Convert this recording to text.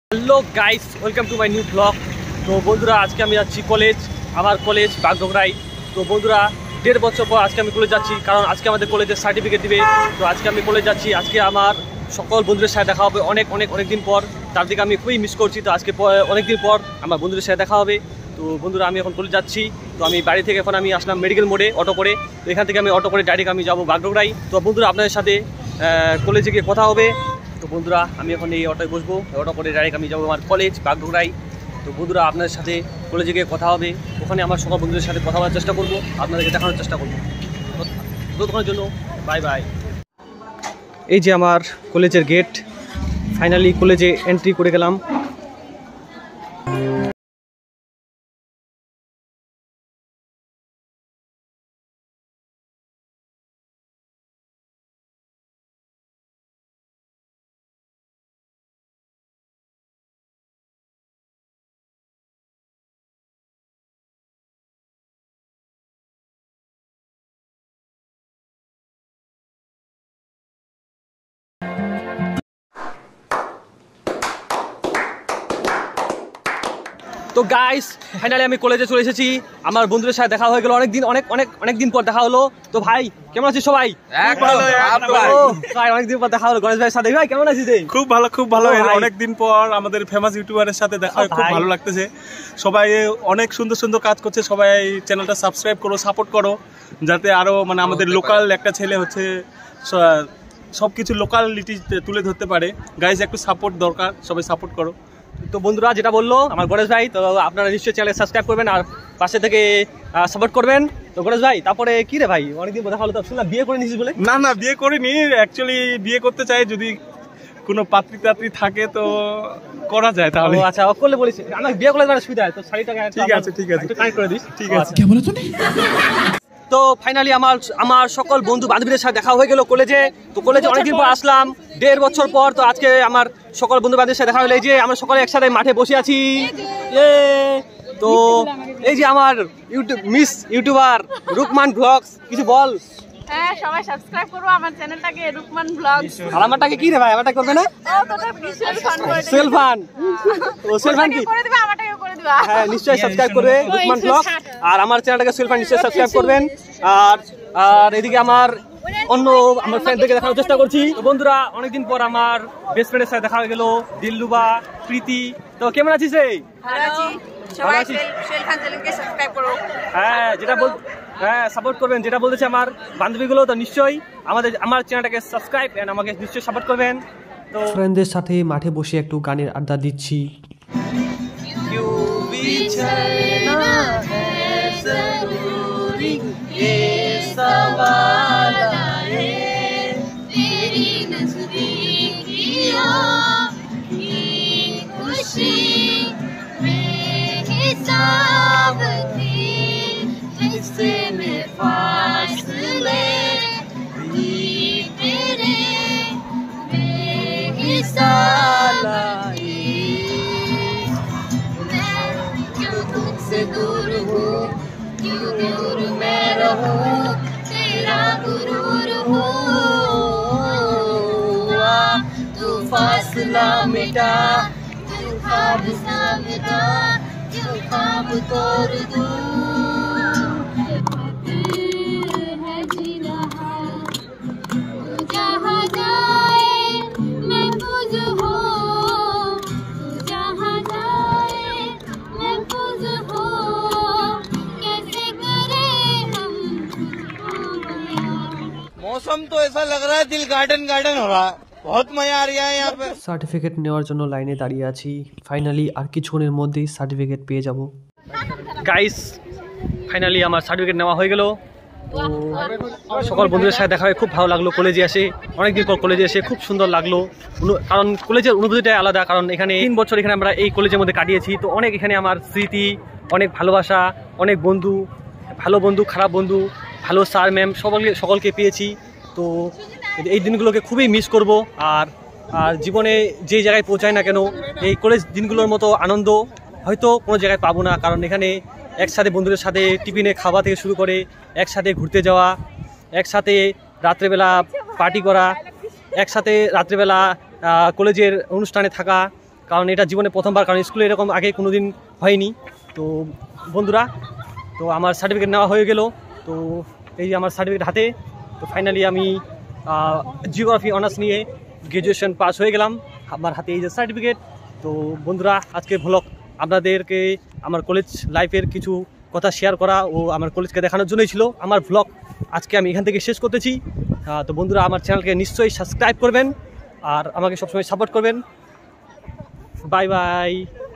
Hello guys, welcome to my new blog. তো বন্ধুরা, আজকে আমি যাচ্ছি কলেজ, আমার কলেজ বাগডোগরায়। তো বন্ধুরা, 1.5 বছর পর আজকে আমি কলেজ যাচ্ছি, কারণ আজকে আমাদের কলেজের সার্টিফিকেট দিবে। তো আজকে আমি কলেজ যাচ্ছি। আজকে আমার সকল বন্ধুদের সাথে দেখা হবে অনেক দিন পর। তার দিকে আমি খুবই মিস করছি। তো আজকে অনেকদিন পর আমার বন্ধুদের সাথে দেখা হবে। তো বন্ধুরা, আমি এখন কলেজ যাচ্ছি। তো আমি বাড়ি থেকে এখন আমি আসলাম মেডিকেল মোড়ে অটো করে। তো এখান থেকে আমি অটো করে ডাইরেক্ট আমি যাবো বাগডোগরায়। তো বন্ধুরা, আপনাদের সাথে কলেজে গিয়ে কথা হবে। তো বন্ধুরা, আমি এখন এই অটোয় বসবো, অটো করে ডাইরেক্ট আমি যাবো আমার কলেজ বাগডোগরায়। তো বন্ধুরা, আপনাদের সাথে কলেজে গিয়ে কথা হবে। ওখানে আমার সকল বন্ধুদের সাথে কথা বলার চেষ্টা করবো, আপনাদেরকে দেখানোর চেষ্টা করবো। ততক্ষণের জন্য বাই বাই। এই যে আমার কলেজের গেট, ফাইনালি কলেজে এন্ট্রি করে গেলাম। তো গাইস, ফাইনালি আমি কলেজে চলে এসেছি। আমার বন্ধুদের সাথে দেখা হয়ে গেল অনেকদিন পর দেখা হলো। তো ভাই, কেমন আছিস? সবাই অনেকদিন পর দেখা হলো গণেশ ভাইয়ের সাথে। ভাই কেমন আছিস? খুব ভালো। অনেকদিন পর আমাদের ফেমাস ইউটিউবারের সাথে দেখা হয়, খুব ভালো লাগতেছে। সবাই অনেক সুন্দর কাজ করছে। সবাই চ্যানেলটা সাবস্ক্রাইব করো, সাপোর্ট করো, যাতে আরো মানে আমাদের লোকাল একটা ছেলে হচ্ছে সবকিছু লোকালিটি তুলে ধরতে পারে। গাইজ, একটু সাপোর্ট দরকার, সবাই সাপোর্ট করো। তো বন্ধুরা, যেটা বললো আমার গণেশ ভাই, তো আপনারা নিশ্চয়ই চ্যানেল সাবস্ক্রাইব করবেন আর পাশে থেকে সাপোর্ট করবেন। তো গণেশ ভাই, তারপরে কি রে ভাই, অনেকদিন দেখা হলো। তো শুনলাম বিয়ে করে নিয়েছিস বলে? না, বিয়ে করিনি। অ্যাকচুয়ালি বিয়ে করতে চাই, যদি কোনো পাত্রী থাকে তো করা যায় তাহলে। আচ্ছা, করলে বলিস। আমার বিয়ে করলে মানে সুবিধা হয়। তো শাড়িটাকে ঠিক আছে কানেক্ট করে দিস। ঠিক আছে। তো ফাইনালি আমার সকল বন্ধু বান্ধবীদের সাথে দেখা হয়ে গেল কলেজে। তো কলেজে অনেকদিন পর আসলাম, 1.5 বছর পর। তো আজকে আমার সকল বন্ধু বান্ধবীদের সাথে দেখা হলো। এই যে আমরা সকলে একসাথে মাঠে বসে আছি। তো এই যে আমার ইউটিউবার রুকমান ব্লগস, কিছু বল। হ্যাঁ, সবাই সাবস্ক্রাইব করো আমার চ্যানেলটাকে, রুকমান ব্লগস। আর আমারটাকে কি রে ভাই, আমারটা করবে না? সেলফান কি করে দিবা, আমারটাকে করে দিবা। হ্যাঁ, নিশ্চয়ই সাবস্ক্রাইব করবে রুকমান ব্লগ। আর আমার চ্যানেলটাকে সেলফান নিশ্চয়ই সাবস্ক্রাইব করবেন। আর এদিকে আমার ফ্রেন্ডদেরকে দেখানোর চেষ্টা করছি। বন্ধুরা, অনেকদিন পর আমার বেস্ট ফ্রেন্ডের সাথে দেখা হয়ে গেল, দিল্লুবা, প্রীতি। তো কেমন আছিস রে? ভালো আছি। সবাই সেলফান চ্যানেলকে সাবস্ক্রাইব করো। হ্যাঁ, সাপোর্ট করবেন। যেটা বলতেছে আমার বান্ধবীগুলো, তো নিশ্চয়ই আমার চ্যানেলটাকে সাবস্ক্রাইব এন্ড আমাকে নিশ্চয়ই সাপোর্ট করবেন। তো ফ্রেন্ডদের সাথে মাঠে বসে একটু গানের আড্ডা দিচ্ছি। फासला मिटा, तू ख्वाब सा मिटा, जो ख्वाब तोड़ दूं। है जी रहा जहाँ जाए महफूज हो, जहाँ जाए महफूज हो, कैसे करे हम। मौसम तो ऐसा लग रहा है दिल गार्डन हो रहा है, बहुत मजा आ रहा है यहाँ पे। সার্টিফিকেট নেওয়ার জন্য লাইনে দাঁড়িয়ে আছি। ফাইনালি আর কিছুক্ষণের মধ্যেই সার্টিফিকেট পেয়ে যাব। গাইস, ফাইনালি আমার সার্টিফিকেট নেওয়া হয়ে গেল। তো সকল বন্ধুদের সাথে দেখা হয়ে খুব ভালো লাগলো। কলেজে এসে অনেকদিন পর কলেজে এসে খুব সুন্দর লাগলো, কারণ কলেজের অনুভূতিটাই আলাদা। কারণ এখানে 3 বছর এখানে আমরা এই কলেজের মধ্যে কাটিয়েছি। তো অনেক এখানে আমার স্মৃতি, অনেক ভালোবাসা, অনেক বন্ধু, ভালো বন্ধু, খারাপ বন্ধু, ভালো স্যার ম্যাম সকলকে পেয়েছি। তো এই দিনগুলোকে খুবই মিস করব। আর জীবনে যে জায়গায় পৌঁছায় না কেন, এই কলেজ দিনগুলোর মতো আনন্দ হয়তো কোনো জায়গায় পাবো না। কারণ এখানে একসাথে বন্ধুদের সাথে টিফিনে খাওয়া থেকে শুরু করে একসাথে ঘুরতে যাওয়া, একসাথে রাত্রেবেলা পার্টি করা, একসাথে রাত্রেবেলা কলেজের অনুষ্ঠানে থাকা, কারণ এটা জীবনে প্রথমবার, কারণ স্কুলে এরকম আগে কোনো দিন হয়নি। তো বন্ধুরা, তো আমার সার্টিফিকেট নেওয়া হয়ে গেল। তো এই যে আমার সার্টিফিকেট হাতে। তো ফাইনালি আমি জিওগ্রাফি অনার্স নিয়ে গ্র্যাজুয়েশন পাস হয়ে গেলাম। আমার হাতে এই যে সার্টিফিকেট। তো বন্ধুরা, আজকে ভ্লগ আপনাদেরকে আমার কলেজ লাইফের কিছু কথা শেয়ার করা ও আমার কলেজকে দেখানোর জন্যই ছিল। আমার ভ্লগ আজকে আমি এখান থেকে শেষ করতেছি। তো বন্ধুরা, আমার চ্যানেলকে নিশ্চয়ই সাবস্ক্রাইব করবেন আর আমাকে সবসময় সাপোর্ট করবেন। Bye by.